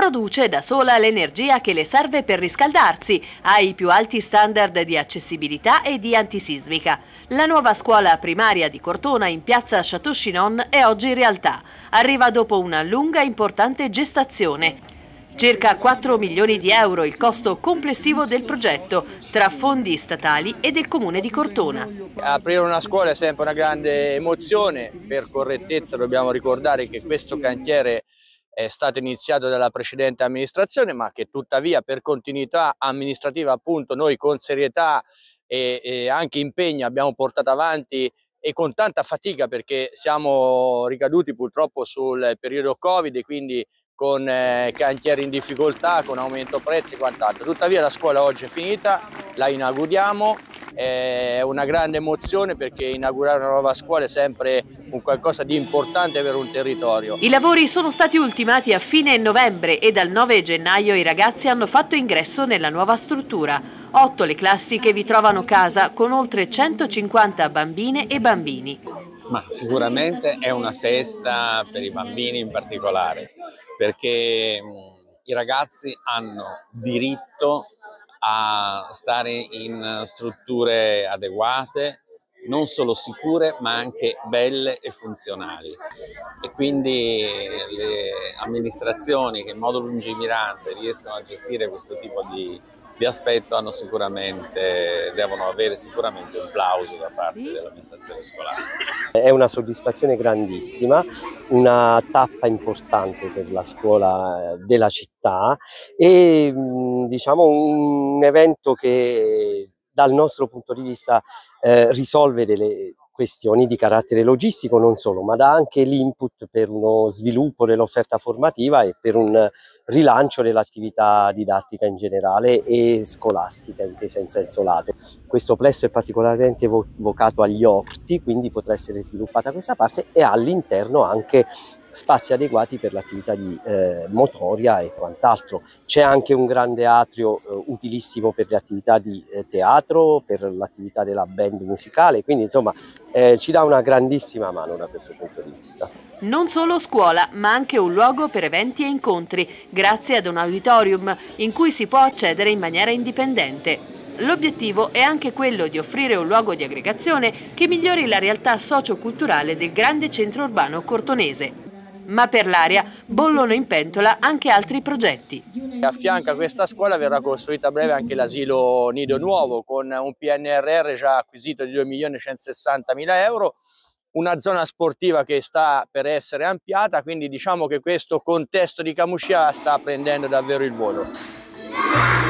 Produce da sola l'energia che le serve per riscaldarsi, ha i più alti standard di accessibilità e di antisismica. La nuova scuola primaria di Cortona in piazza Château Chinon è oggi realtà. Arriva dopo una lunga e importante gestazione. Circa 4 milioni di euro il costo complessivo del progetto, tra fondi statali e del comune di Cortona. Aprire una scuola è sempre una grande emozione. Per correttezza dobbiamo ricordare che questo cantiere è stato iniziato dalla precedente amministrazione, ma che tuttavia per continuità amministrativa appunto noi con serietà e anche impegno abbiamo portato avanti, e con tanta fatica perché siamo ricaduti purtroppo sul periodo Covid e quindi con cantieri in difficoltà, con aumento prezzi e quant'altro. Tuttavia la scuola oggi è finita, la inauguriamo, è una grande emozione perché inaugurare una nuova scuola è sempre un qualcosa di importante per un territorio. I lavori sono stati ultimati a fine novembre e dal 9 gennaio i ragazzi hanno fatto ingresso nella nuova struttura. 8 le classi che vi trovano casa con oltre 150 bambine e bambini. Ma sicuramente è una festa per i bambini in particolare, perché i ragazzi hanno diritto a stare in strutture adeguate, non solo sicure ma anche belle e funzionali, e quindi le amministrazioni che in modo lungimirante riescono a gestire questo tipo di aspetto devono avere sicuramente un plauso da parte dell'amministrazione scolastica. È una soddisfazione grandissima, una tappa importante per la scuola della città e diciamo un evento che dal nostro punto di vista risolve delle questioni di carattere logistico non solo, ma dà anche l'input per uno sviluppo dell'offerta formativa e per un rilancio dell'attività didattica in generale e scolastica intesa in senso lato. Questo plesso è particolarmente vocato agli orti, quindi potrà essere sviluppata questa parte, e all'interno anche spazi adeguati per l'attività di motoria e quant'altro. C'è anche un grande atrio utilissimo per le attività di teatro, per l'attività della band musicale, quindi insomma ci dà una grandissima mano da questo punto di vista. Non solo scuola, ma anche un luogo per eventi e incontri, grazie ad un auditorium in cui si può accedere in maniera indipendente. L'obiettivo è anche quello di offrire un luogo di aggregazione che migliori la realtà socio-culturale del grande centro urbano cortonese. Ma per l'area bollono in pentola anche altri progetti. A fianco a questa scuola verrà costruito a breve anche l'asilo Nido Nuovo con un PNRR già acquisito di 2.160.000 euro, una zona sportiva che sta per essere ampliata, quindi diciamo che questo contesto di Camuscia sta prendendo davvero il volo.